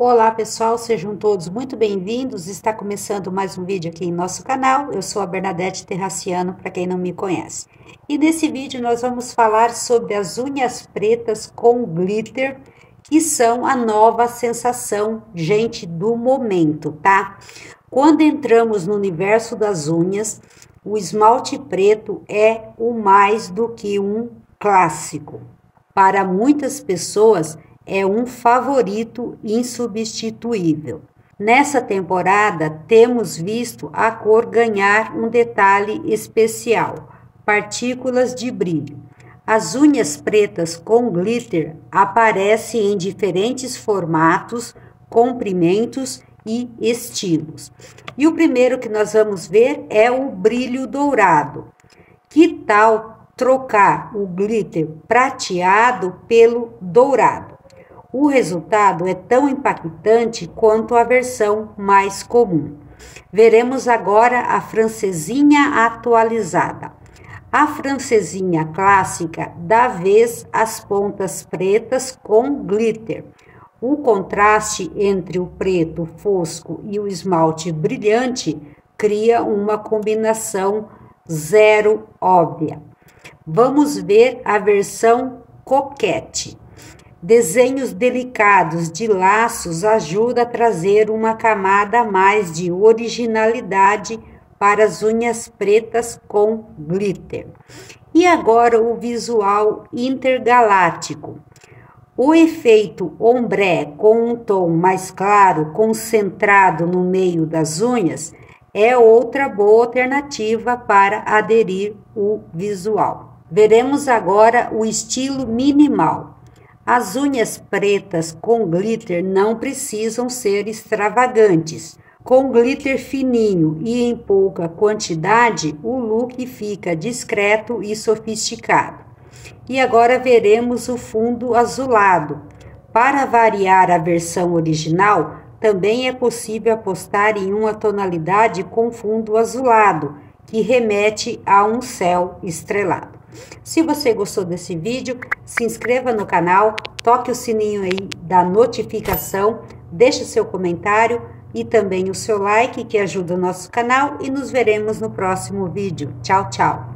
Olá pessoal, sejam todos muito bem-vindos. Está começando mais um vídeo aqui em nosso canal. Eu sou a Bernadette Terraciano, para quem não me conhece. E nesse vídeo nós vamos falar sobre as unhas pretas com glitter, que são a nova sensação, gente, do momento, tá? Quando entramos no universo das unhas, o esmalte preto é o mais do que um clássico. Para muitas pessoas, é um favorito insubstituível. Nessa temporada, temos visto a cor ganhar um detalhe especial: partículas de brilho. As unhas pretas com glitter aparecem em diferentes formatos, comprimentos e estilos. E o primeiro que nós vamos ver é o brilho dourado. Que tal trocar o glitter prateado pelo dourado? O resultado é tão impactante quanto a versão mais comum. Veremos agora a francesinha atualizada. A francesinha clássica dá vez às pontas pretas com glitter. O contraste entre o preto fosco e o esmalte brilhante cria uma combinação zero óbvia. Vamos ver a versão coquette. Desenhos delicados de laços ajudam a trazer uma camada a mais de originalidade para as unhas pretas com glitter. E agora o visual intergaláctico. O efeito ombré com um tom mais claro, concentrado no meio das unhas, é outra boa alternativa para aderir o visual. Veremos agora o estilo minimal. As unhas pretas com glitter não precisam ser extravagantes. Com glitter fininho e em pouca quantidade, o look fica discreto e sofisticado. E agora veremos o fundo azulado. Para variar a versão original, também é possível apostar em uma tonalidade com fundo azulado, que remete a um céu estrelado. Se você gostou desse vídeo, se inscreva no canal, toque o sininho aí da notificação, deixe seu comentário e também o seu like, que ajuda o nosso canal, e nos veremos no próximo vídeo. Tchau, tchau!